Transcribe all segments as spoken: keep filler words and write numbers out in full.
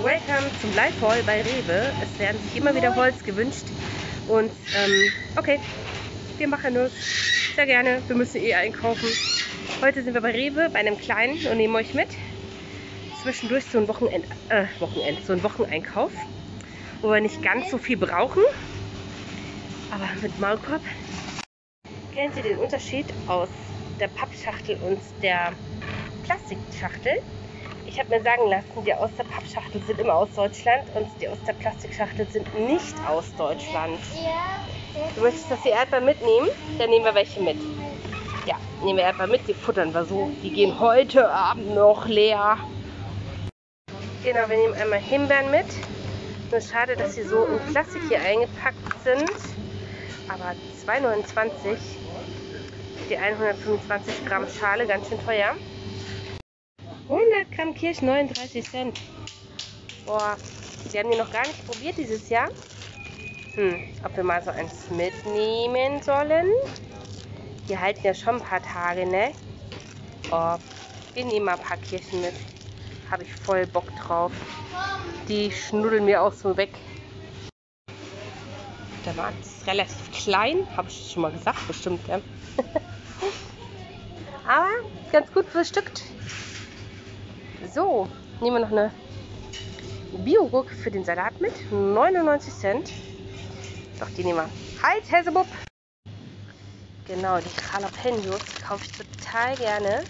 Welcome zum Live-Haul bei Rewe. Es werden sich immer wieder Holz gewünscht. Und ähm, okay, wir machen das sehr gerne. Wir müssen eh einkaufen. Heute sind wir bei Rewe, bei einem Kleinen und nehmen euch mit. Zwischendurch so ein Wochenend, äh, Wochenend, so ein Wocheneinkauf, wo wir nicht ganz so viel brauchen. Aber mit Maulkorb. Kennen Sie den Unterschied aus der Pappschachtel und der Plastikschachtel? Ich habe mir sagen lassen, die aus der Pappschachtel sind immer aus Deutschland und die aus der Plastikschachtel sind nicht aus Deutschland. Du möchtest, dass die Erdbeeren mitnehmen? Dann nehmen wir welche mit. Ja, nehmen wir Erdbeeren mit, die futtern wir so. Die gehen heute Abend noch leer. Genau, wir nehmen einmal Himbeeren mit. Nur schade, dass sie so in Plastik hier eingepackt sind. Aber zwei neunundzwanzig. Die hundertfünfundzwanzig Gramm Schale, ganz schön teuer. hundert Gramm Kirsch, neununddreißig Cent. Boah, wir haben die noch gar nicht probiert dieses Jahr. Hm, ob wir mal so eins mitnehmen sollen. Die halten ja schon ein paar Tage, ne? Oh, wir nehmen mal ein paar Kirschen mit. Habe ich voll Bock drauf. Die schnuddeln mir auch so weg. Der Markt ist relativ klein, habe ich schon mal gesagt, bestimmt, ja. Aber ganz gut frühstückt. So, nehmen wir noch eine Bio-Gurke für den Salat mit. neunundneunzig Cent. Doch, die nehmen wir. Halt, Häsebub! Genau, die Jalapenos kaufe ich total gerne.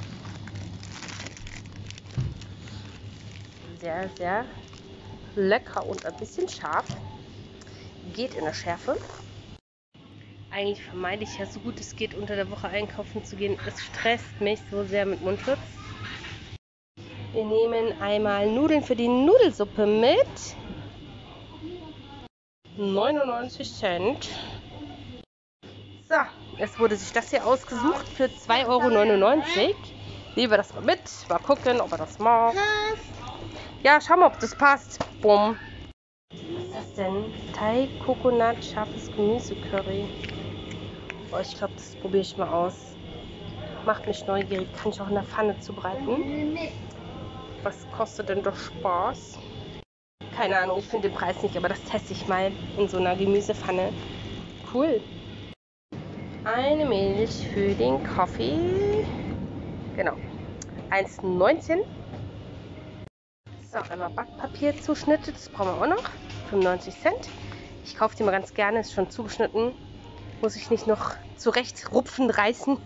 Sehr, sehr lecker und ein bisschen scharf. Geht in der Schärfe. Eigentlich vermeide ich ja so gut es geht, unter der Woche einkaufen zu gehen. Es stresst mich so sehr mit Mundschutz. Wir nehmen einmal Nudeln für die Nudelsuppe mit. neunundneunzig Cent. So, es wurde sich das hier ausgesucht für zwei Euro neunundneunzig. Nehmen wir das mal mit. Mal gucken, ob er das mag. Ja, schau mal, ob das passt. Bumm. Was ist das denn? Thai, Coconut, scharfes Gemüse-Curry. Oh, ich glaube, das probiere ich mal aus. Macht mich neugierig. Kann ich auch in der Pfanne zubereiten. Was kostet denn doch Spaß? Keine Ahnung, ich finde den Preis nicht, aber das teste ich mal in so einer Gemüsepfanne. Cool. Eine Milch für den Kaffee. Genau. eins neunzehn. So, einmal Backpapierzuschnitte. Das brauchen wir auch noch. fünfundneunzig Cent. Ich kaufe die mal ganz gerne. Ist schon zugeschnitten. Muss ich nicht noch zurecht rupfen, reißen.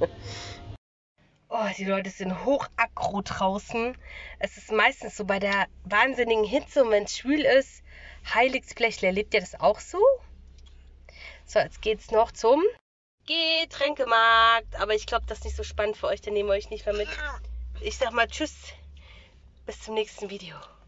Oh, die Leute sind hochaggro draußen. Es ist meistens so bei der wahnsinnigen Hitze und wenn es schwül ist, Heiligsblechle. Erlebt ihr das auch so? So, jetzt geht's noch zum Getränkemarkt. Aber ich glaube, das ist nicht so spannend für euch. Dann nehmen wir euch nicht mehr mit. Ich sag mal Tschüss. Bis zum nächsten Video.